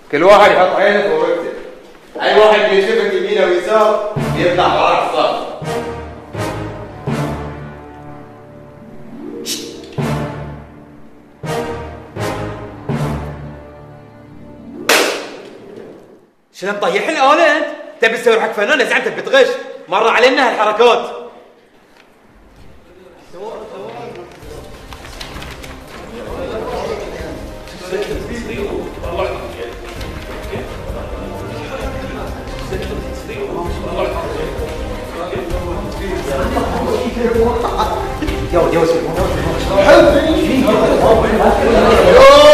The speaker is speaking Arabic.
كل واحد يحط عينه فوق ويكتب. اي واحد بيشوفك يمين ويسار بيطلع وراك الصف. شنو مطيح الآلة انت؟ تبي تسوي حق فنان زعمت بتغش، مر علينا هالحركات. يا